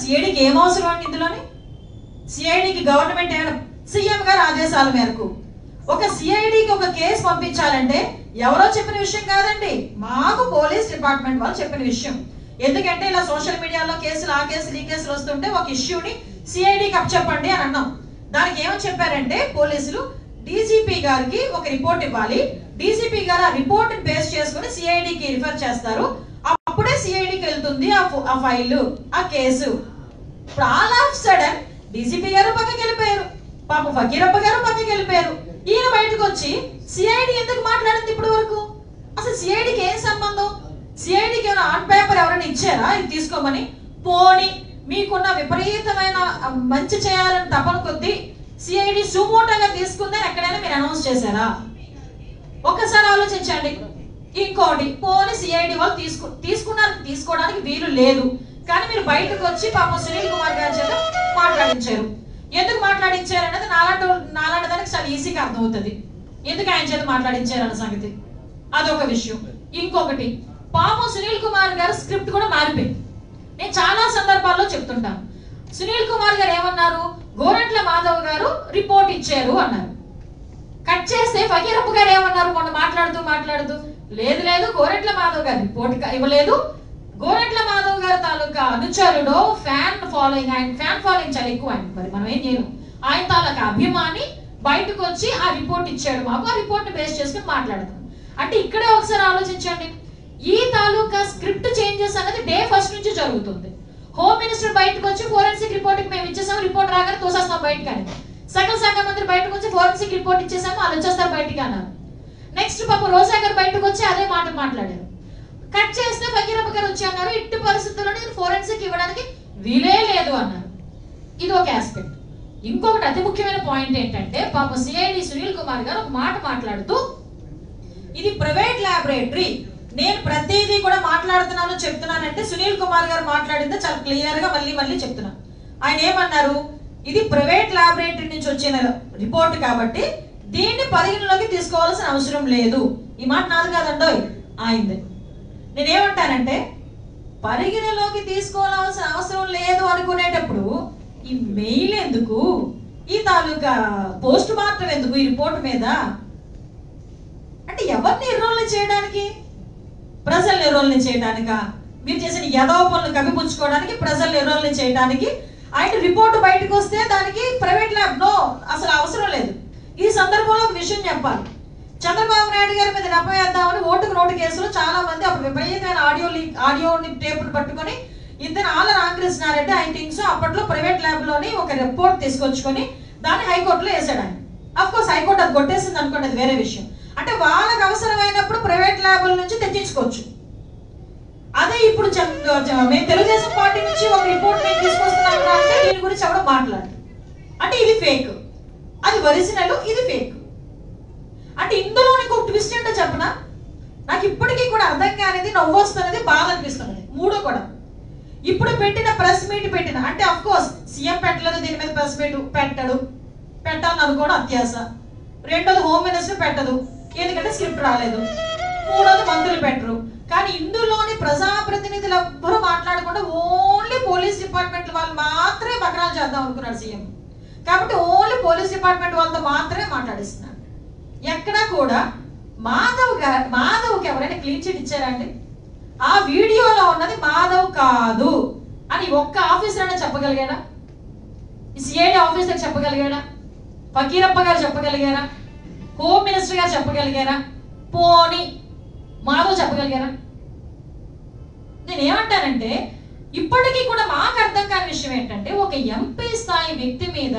సిఐడికి ఏం అవసరం అండి ఇందులోని? సిఐడికి గవర్నమెంట్ ఏమైనా సీఎం గారి ఆదేశాల మేరకు ఒక సిఐడికి ఒక కేసు పంపించాలంటే ఎవరో చెప్పిన విషయం కాదండి, మాకు పోలీస్ డిపార్ట్మెంట్ వాళ్ళు చెప్పిన విషయం. ఎందుకంటే ఇలా సోషల్ మీడియాలో కేసులు ఆ కేసులు ఈ కేసులు వస్తుంటే ఒక ఇష్యూని సిఐడికి అప్పచెప్పండి అని అన్నాం. దానికి ఏమని చెప్పారంటే పోలీసులు డీజీపీ గారికి ఒక రిపోర్ట్ ఇవ్వాలి, డీజీపీ గారు ఆ రిపోర్ట్ బేస్ చేసుకుని సిఐడికి రిఫర్ చేస్తారు, అప్పుడే సిఐడికి వెళ్తుంది ఆ ఫైల్ ఆ కేసు. ఇప్పుడు ఆల్ ఆఫ్ సడన్ డీజీపీ గారు పక్కకి వెళ్ళిపోయారు, పాప ఫకీరప్ప గారు పక్కకి వెళ్ళిపోయారు. ఈయన బయటకు వచ్చి సిఐడి ఎందుకు మాట్లాడింది ఇప్పటి వరకు? అసలు సిఐడికి ఏం సంబంధం? సిఐడికి ఏమైనా ఆన్ పేపర్ ఎవరైనా ఇచ్చారా ఇది తీసుకోమని? పోని మీకున్న విపరీతమైన మంచి చేయాలని తపన కొద్దీ సిఐడి సుమోటోగా తీసుకుందని ఎక్కడైనా మీరు అనౌన్స్ చేశారా? ఒక్కసారి ఆలోచించండి. ఇంకోటి, పోని సిఐడి వాళ్ళు తీసుకోవడానికి వీలు లేదు, కానీ మీరు బయటకు వచ్చి పాపం సునీల్ కుమార్ గారి చేత మాట్లాడించారు. ఎందుకు మాట్లాడించారు అనేది నాలాంటి దానికి చాలా ఈజీగా అర్థమవుతుంది ఎందుకు ఆయన చేత మాట్లాడించారు అన్న సంగతి. అదొక విషయం. ఇంకొకటి, పాపం సునీల్ కుమార్ గారు స్క్రిప్ట్ కూడా మారిపోయింది. నేను చాలా సందర్భాల్లో చెప్తుంటాను. సునీల్ కుమార్ గారు ఏమన్నారు? గోరంట్ల మాధవ్ గారు రిపోర్ట్ ఇచ్చారు అన్నారు. కట్ చేస్తే ఫకీరప్ప గారు ఏమన్నారు? మొన్న మాట్లాడుతూ లేదు గోరంట్ల మాధవ్ గారు రిపోర్ట్ ఇవ్వలేదు, గోరంట్ల మాధవ్ గారు తాలూకా అనుచరుడు ఫ్యాన్ ఫాలోయింగ్, ఆయన ఫ్యాన్ ఫాలోయింగ్ చాలా ఎక్కువ ఆయన, మరి మనం ఏం చేయను, ఆయన తాలూకా అభిమాని బయటకు వచ్చి ఆ రిపోర్ట్ ఇచ్చాడు మాకు, ఆ రిపోర్ట్ బేస్ చేసుకుని మాట్లాడతాం. అంటే ఇక్కడే ఒకసారి ఆలోచించండి, ఈ తాలూకా స్క్రిప్ట్ చేంజెస్ అనేది డే ఫస్ట్ నుంచి జరుగుతుంది. హోమ్ మినిస్టర్ బయటకు వచ్చి ఫోరెన్సిక్ రిపోర్ట్ మేము ఇచ్చేసాం, రిపోర్ట్ రాగానే తోసేస్తాం బయటకు అని. సకల శాఖ మంత్రి బయటకు వచ్చి ఫోరెన్సిక్ రిపోర్ట్ ఇచ్చేసాము, వాళ్ళు వచ్చేస్తారు బయటికి అన్నారు. నెక్స్ట్ పాప రోజా గారు బయటకు వచ్చి అదే మాట మాట్లాడారు. కట్ చేస్తే ఫకీరప్ప గారు వచ్చి అన్నారు ఇట్టి పరిస్థితుల్లో నేను ఫోరెన్సిక్ ఇవ్వడానికి వీలే లేదు అన్నారు. ఇది ఒక ఆస్పెక్ట్. ఇంకొకటి అతి ముఖ్యమైన పాయింట్ ఏంటంటే పాప సిఐడి సునీల్ కుమార్ గారు ఒక మాట మాట్లాడుతూ, ఇది ప్రైవేట్ ల్యాబొరేటరీ, నేను ప్రతిదీ కూడా చెప్తున్నానంటే సునీల్ కుమార్ గారు మాట్లాడింది చాలా క్లియర్ గా మళ్ళీ చెప్తున్నా. ఆయన ఏమన్నారు? ఇది ప్రైవేట్ ల్యాబొరేటరీ నుంచి వచ్చిన రిపోర్ట్ కాబట్టి దీన్ని పరిగణలోకి తీసుకోవాల్సిన అవసరం లేదు. ఈ మాట నాది కాదండోయ్, ఆయనది. నేనేమంటానంటే పరిగణలోకి తీసుకోవాల్సిన అవసరం లేదు అనుకునేటప్పుడు ఈ మెయిల్ ఎందుకు, ఈ తాలూకా పోస్ట్ మార్టం ఎందుకు ఈ రిపోర్ట్ మీద? అంటే ఎవరిని ఎర్రోల్ని చేయడానికి? ప్రజల్ని ఎర్రోల్ని చేయడానికా? మీరు చేసిన యదవ పనులు కప్పిపుచ్చుకోవడానికి, ప్రజల్ని ఎర్రోల్ని చేయడానికి? ఆయన రిపోర్ట్ బయటకు వస్తే దానికి ప్రైవేట్ ల్యాబ్ నో, అసలు అవసరం లేదు. ఈ సందర్భంలో ఒక విషయం చెప్పాలి. చంద్రబాబు నాయుడు గారి మీద నెపవేద్దామని ఓటుకు నోటు కేసులో చాలా మంది అప్పుడు విపరీతమైన ఆడియోని టేపులు పట్టుకొని ఇద్దరు ఆల రామకృష్ణారెడ్డి ఐ థింక్స్ అప్పట్లో ప్రైవేట్ ల్యాబ్ లోని ఒక రిపోర్ట్ తీసుకొచ్చుకొని దాన్ని హైకోర్టులో వేసాడు ఆయన. అఫ్ కోర్స్ హైకోర్టు అది కొట్టేసింది అనుకోండి, అది వేరే విషయం. అంటే వాళ్ళకి అవసరమైనప్పుడు ప్రైవేట్ ల్యాబుల నుంచి తెచ్చించుకోవచ్చు. అదే ఇప్పుడు మేము తెలుగుదేశం పార్టీ నుంచి ఒక రిపోర్ట్ నేను తీసుకొస్తున్నాను అంటే దీని గురించి ఎవడో మాట్లాడు అంటే ఇది ఫేక్, అది ఒరిజినల్, ఇది ఫేక్. అంటే ఇందులో నీకు ఒక ట్విస్ట్ ఏంటో చెప్పనా? నాకు ఇప్పటికీ కూడా అర్థం కానిది, నవ్వు వస్తున్నది, బాధ అనిపిస్తున్నది. మూడో కూడా ఇప్పుడు పెట్టిన ప్రెస్ మీట్ పెట్టిన అంటే అఫ్ కోర్స్ సీఎం పెట్టలేదు, దీని మీద ప్రెస్ మీట్ పెట్టాలని అనుకోవడం అత్యాస. రెండోది హోమ్ మినిస్టర్ పెట్టదు, ఎందుకంటే స్క్రిప్ట్ రాలేదు. మూడోది మంత్రులు పెట్టరు. కానీ ఇందులోని ప్రజాప్రతినిధులు ఎవ్వరూ మాట్లాడకుండా ఓన్లీ పోలీస్ డిపార్ట్మెంట్ వాళ్ళు మాత్రమే బకరాలు చేద్దాం అనుకున్నాడు సీఎం. కాబట్టి ఓన్లీ పోలీస్ డిపార్ట్మెంట్ వాళ్ళతో మాత్రమే మాట్లాడిస్తున్నాడు. ఎక్కడా కూడా మాధవ్కి ఎవరైనా క్లీన్ చిట్ ఇచ్చారండి? ఆ వీడియోలో ఉన్నది మాధవ్ కాదు అని ఒక్క ఆఫీసర్ అయినా చెప్పగలిగాడా? సిఐడి ఆఫీసర్ చెప్పగలిగాడా? ఫకీరప్ప గారు చెప్పగలిగారా? హోమ్ మినిస్టర్ గారు చెప్పగలిగారా? పోనీ మాధవ్ చెప్పగలిగారా? నేనేమంటానంటే ఇప్పటికీ కూడా మాకు అర్థం కాని విషయం ఏంటంటే ఒక ఎంపీ స్థాయి వ్యక్తి మీద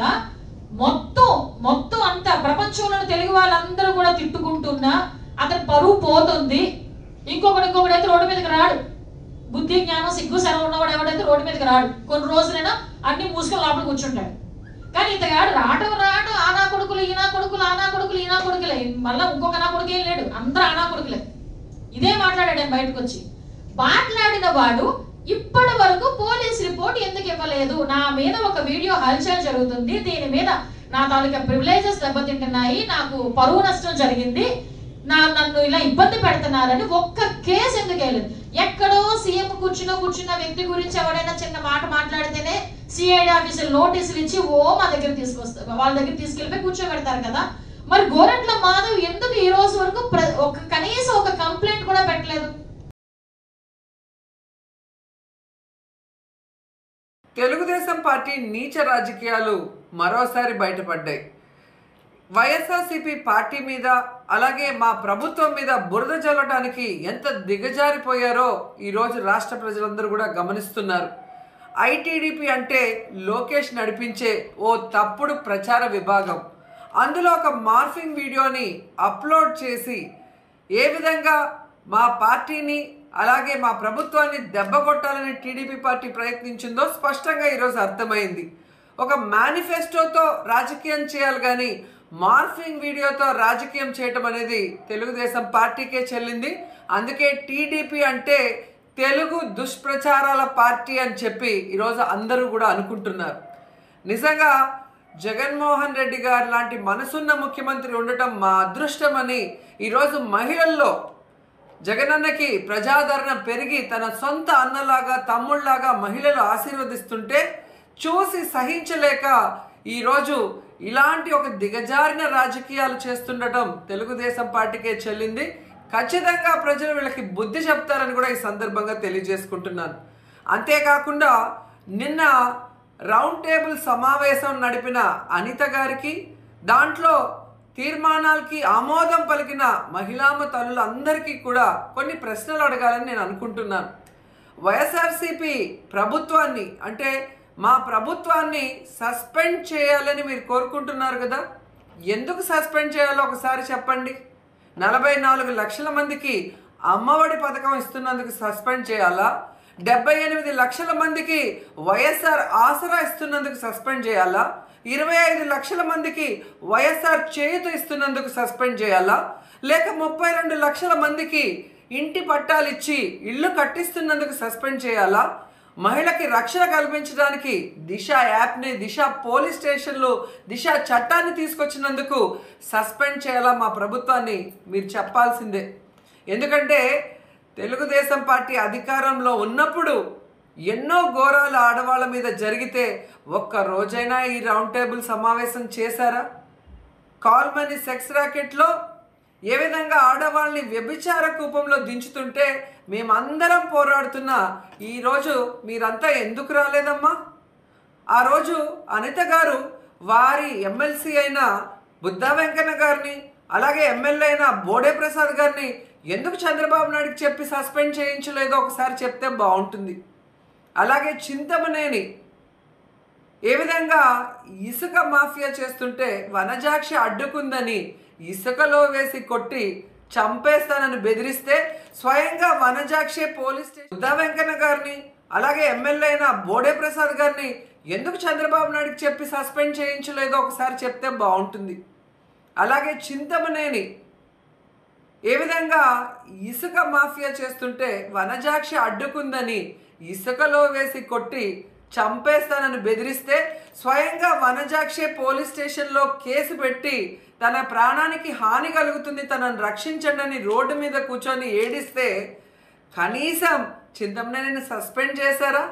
మొత్తం అంతా ప్రపంచంలో తెలుగు వాళ్ళందరూ కూడా తిట్టుకుంటున్నా అతని పరువు పోతుంది. ఇంకొకడైతే రోడ్డు మీదకి రాడు, బుద్ధి జ్ఞానం సిగ్గు సెలవు ఉన్నవాడు ఎవడైతే రోడ్డు మీదకి రాడు, కొన్ని రోజులైనా అన్ని మూసుకొని లోపల కూర్చుంటాడు. కానీ ఇతగాడు రావటం ఆనా కొడుకులు ఈనా కొడుకులే, మళ్ళీ ఇంకొక నా కొడుకు ఏం లేడు, అందరూ ఆనా కొడుకులే. ఇదే మాట్లాడాడు ఆయన బయటకు వచ్చి. మాట్లాడిన వాడు ఇప్పటి వరకు పోలీస్ రిపోర్ట్ ఎందుకు ఇవ్వలేదు? నా మీద ఒక వీడియో హల్చల్ జరుగుతుంది, దీని మీద నా తాలూకా ప్రివిలేజెస్ దెబ్బతింటున్నాయి, నాకు పరువు నష్టం జరిగింది, నన్ను ఇలా ఇబ్బంది పెడుతున్నారని ఒక్క కేసు ఎందుకు వేయలేదు? ఎక్కడో సీఎం కూర్చున్న వ్యక్తి గురించి ఎవరైనా చిన్న మాట మాట్లాడితేనే సిఐడి ఆఫీసులు నోటీసులు ఇచ్చి మా దగ్గర తీసుకొస్తారు, వాళ్ళ దగ్గర తీసుకెళ్ళిపోయి కూర్చోబెడతారు కదా. మరి గోరంట్ల మాధవ్ ఎందుకు ఈ రోజు వరకు కనీసం ఒక కంప్లైంట్ కూడా పెట్టలేదు? తెలుగుదేశం పార్టీ నీచ రాజకీయాలు మరోసారి బయటపడ్డాయి. వైఎస్ఆర్సీపీ పార్టీ మీద అలాగే మా ప్రభుత్వం మీద బురద జల్లడానికి ఎంత దిగజారిపోయారో ఈరోజు రాష్ట్ర ప్రజలందరూ కూడా గమనిస్తున్నారు. ఐటీడీపీ అంటే లోకేష్ నడిపించే ఓ తప్పుడు ప్రచార విభాగం. అందులో ఒక మార్ఫింగ్ వీడియోని అప్లోడ్ చేసి ఏ విధంగా మా పార్టీని అలాగే మా ప్రభుత్వాన్ని దెబ్బకొట్టాలని టీడీపీ పార్టీ ప్రయత్నించిందో స్పష్టంగా ఈరోజు అర్థమైంది. ఒక మేనిఫెస్టోతో రాజకీయం చేయాలి కానీ మార్ఫింగ్ వీడియోతో రాజకీయం చేయటం అనేది తెలుగుదేశం పార్టీకే చెల్లింది. అందుకే టీడీపీ అంటే తెలుగు దుష్ప్రచారాల పార్టీ అని చెప్పి ఈరోజు అందరూ కూడా అనుకుంటున్నారు. నిజంగా జగన్మోహన్ రెడ్డి గారు లాంటి మనసున్న ముఖ్యమంత్రి ఉండటం మా అదృష్టం అని ఈరోజు మహిళల్లో జగనన్నకి ప్రజాదరణ పెరిగి తన సొంత అన్నలాగా తమ్ముళ్లాగా మహిళలు ఆశీర్వదిస్తుంటే చూసి సహించలేక ఈరోజు ఇలాంటి ఒక దిగజారిన రాజకీయాలు చేస్తుండటం తెలుగుదేశం పార్టీకే చెల్లింది. ఖచ్చితంగా ప్రజలు వీళ్ళకి బుద్ధి చెప్తారని కూడా ఈ సందర్భంగా తెలియజేసుకుంటున్నాను. అంతేకాకుండా నిన్న రౌండ్ టేబుల్ సమావేశం నడిపిన అనిత గారికి, దాంట్లో తీర్మానాలకి ఆమోదం పలికిన మహిళామ తల్లులందరికీ కూడా కొన్ని ప్రశ్నలు అడగాలని నేను అనుకుంటున్నాను. వైఎస్ఆర్సీపీ ప్రభుత్వాన్ని అంటే మా ప్రభుత్వాన్ని సస్పెండ్ చేయాలని మీరు కోరుకుంటున్నారు కదా, ఎందుకు సస్పెండ్ చేయాలో ఒకసారి చెప్పండి. 44 లక్షల మందికి అమ్మఒడి పథకం ఇస్తున్నందుకు సస్పెండ్ చేయాలా? 78 లక్షల మందికి వైఎస్ఆర్ ఆసరా ఇస్తున్నందుకు సస్పెండ్ చేయాలా? 25 లక్షల మందికి వైఎస్ఆర్ చేయూత ఇస్తున్నందుకు సస్పెండ్ చేయాలా? లేక 32 లక్షల మందికి ఇంటి పట్టాలు ఇచ్చి ఇల్లు కట్టిస్తున్నందుకు సస్పెండ్ చేయాలా? మహిళకి రక్షణ కల్పించడానికి దిశ యాప్ని, దిశ పోలీస్ స్టేషన్లు, దిశ చట్టాన్ని తీసుకొచ్చినందుకు సస్పెండ్ చేయాలా మా ప్రభుత్వాన్ని మీరు చెప్పాల్సిందే. ఎందుకంటే తెలుగుదేశం పార్టీ అధికారంలో ఉన్నప్పుడు ఎన్నో ఘోరాలు ఆడవాళ్ళ మీద జరిగితే ఒక్క రోజైనా ఈ రౌండ్ టేబుల్ సమావేశం చేశారా? కాల్మనీ సెక్స్ ర్యాకెట్లో ఏ విధంగా ఆడవాళ్ళని వ్యభిచార కూపంలో దించుతుంటే మేమందరం పోరాడుతున్నా ఈరోజు మీరంతా ఎందుకు రాలేదమ్మా? ఆ రోజు అనిత గారు వారి ఎమ్మెల్సీ అయిన బుద్ధా వెంకన్న గారిని అలాగే ఎమ్మెల్యే అయిన బోడే ప్రసాద్ గారిని ఎందుకు చంద్రబాబు నాయుడుకి చెప్పి సస్పెండ్ చేయించలేదో ఒకసారి చెప్తే బాగుంటుంది. అలాగే చింతమనేని ఏ విధంగా ఇసుక మాఫియా చేస్తుంటే వనజాక్షి అడ్డుకుందని ఇసుకలో వేసి కొట్టి చంపేస్తానని బెదిరిస్తే స్వయంగా వనజాక్షి పోలీస్ స్టేషన్ బుద్ధా వెంకన్న గారిని అలాగే ఎమ్మెల్యే అయిన బోడే ప్రసాద్ గారిని ఎందుకు చంద్రబాబు నాయుడుకి చెప్పి సస్పెండ్ చేయించలేదో ఒకసారి చెప్తే బాగుంటుంది. అలాగే చింతమనేని ఏ విధంగా ఇసుక మాఫియా చేస్తుంటే వనజాక్షి అడ్డుకుందని ఇసుకలో వేసి కొట్టి చంపేస్తానని బెదిరిస్తే స్వయంగా వనజాక్షి పోలీస్ స్టేషన్లో కేసు పెట్టి తన ప్రాణానికి హాని కలుగుతుంది, తనను రక్షించండి అని రోడ్డు మీద కూర్చొని ఏడిస్తే కనీసం చింతమనేనిని సస్పెండ్ చేశారా?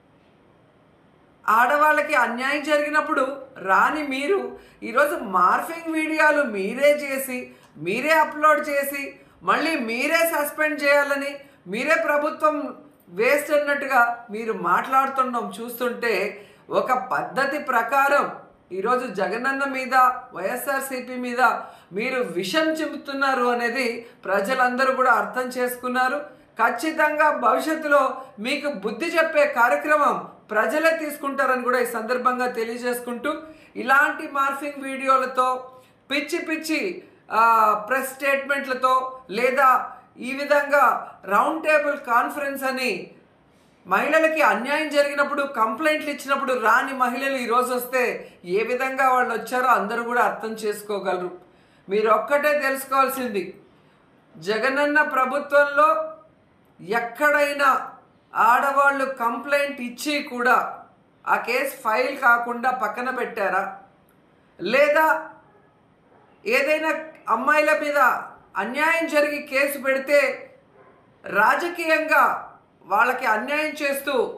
ఆడవాళ్ళకి అన్యాయం జరిగినప్పుడు రాని మీరు ఈరోజు మార్ఫింగ్ వీడియోలు మీరే చేసి మీరే అప్లోడ్ చేసి మళ్ళీ మీరే సస్పెండ్ చేయాలని మీరే ప్రభుత్వం వేస్ట్ అన్నట్టుగా మీరు మాట్లాడుతుండడం చూస్తుంటే ఒక పద్ధతి ప్రకారం ఈరోజు జగనన్న మీద వైఎస్ఆర్సీపీ మీద మీరు విషం చిమ్ముతున్నారు అనేది ప్రజలందరూ కూడా అర్థం చేసుకున్నారు. ఖచ్చితంగా భవిష్యత్తులో మీకు బుద్ధి చెప్పే కార్యక్రమం ప్రజలే తీసుకుంటారని కూడా ఈ సందర్భంగా తెలియజేసుకుంటూ ఇలాంటి మార్ఫింగ్ వీడియోలతో పిచ్చి పిచ్చి ప్రెస్ స్టేట్మెంట్లతో లేదా ఈ విధంగా రౌండ్ టేబుల్ కాన్ఫరెన్స్ అని మహిళలకి అన్యాయం జరిగినప్పుడు కంప్లైంట్లు ఇచ్చినప్పుడు రాని మహిళలు ఈరోజు వస్తే ఏ విధంగా వాళ్ళు వచ్చారో అందరూ కూడా అర్థం చేసుకోగలరు. మీరు ఒక్కటే తెలుసుకోవాల్సింది, జగనన్న ప్రభుత్వంలో ఎక్కడైనా ఆడవాళ్ళు కంప్లైంట్ ఇచ్చి కూడా ఆ కేసు ఫైల్ కాకుండా పక్కన పెట్టారా? లేదా ఏదైనా అమ్మాయిల మీద అన్యాయం జరిగి కేసు పెడితే రాజకీయంగా వాళ్ళకి అన్యాయం చేస్తూ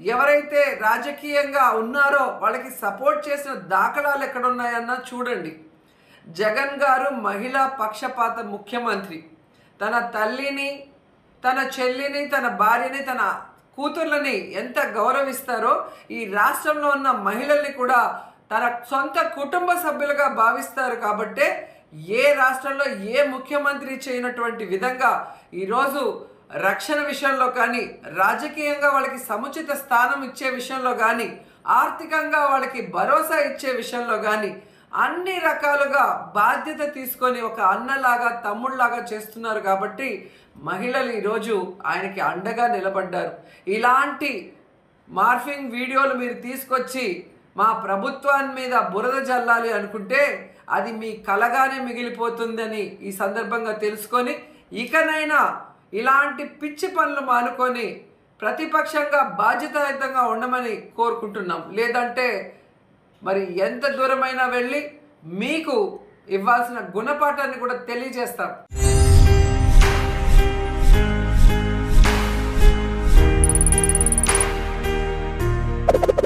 ఎవరైతే రాజకీయంగా ఉన్నారో వాళ్ళకి సపోర్ట్ చేసిన దాఖలాలు ఎక్కడున్నాయన్నా చూడండి. జగన్ గారు మహిళా పక్షపాత ముఖ్యమంత్రి. తన తల్లిని, తన చెల్లిని, తన భార్యని, తన కూతుర్లని ఎంత గౌరవిస్తారో ఈ రాష్ట్రంలో ఉన్న మహిళల్ని కూడా తన సొంత కుటుంబ సభ్యులుగా భావిస్తారు. కాబట్టే ఏ రాష్ట్రంలో ఏ ముఖ్యమంత్రి చేయనటువంటి విధంగా ఈరోజు రక్షణ విషయంలో కానీ, రాజకీయంగా వాళ్ళకి సముచిత స్థానం ఇచ్చే విషయంలో కానీ, ఆర్థికంగా వాళ్ళకి భరోసా ఇచ్చే విషయంలో కానీ అన్ని రకాలుగా బాధ్యత తీసుకొని ఒక అన్నలాగా తమ్ముళ్లాగా చేస్తున్నారు. కాబట్టి మహిళలు ఈరోజు ఆయనకి అండగా నిలబడ్డారు. ఇలాంటి మార్ఫింగ్ వీడియోలు మీరు తీసుకొచ్చి మా ప్రభుత్వాన్ని మీద బురద జల్లాలి అనుకుంటే అది మీ కలగానే మిగిలిపోతుందని ఈ సందర్భంగా తెలుసుకొని ఇకనైనా ఇలాంటి పిచ్చి పనులు మానుకొని ప్రతిపక్షంగా బాధ్యతాయుతంగా ఉండమని కోరుకుంటున్నాం. లేదంటే మరి ఎంత దూరమైనా వెళ్ళి మీకు ఇవ్వాల్సిన గుణపాఠాన్ని కూడా తెలియజేస్తాం.